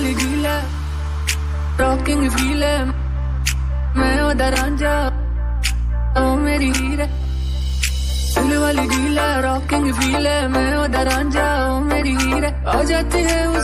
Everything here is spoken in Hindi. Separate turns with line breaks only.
वाली डील है, रॉकिंग फील है, मैं ओदा रांझा ओ मेरी हीर है। दिल वाली डील है, रॉकिंग फील है, मैं ओदा रांझा ओ मेरी हीर है। आ जाती है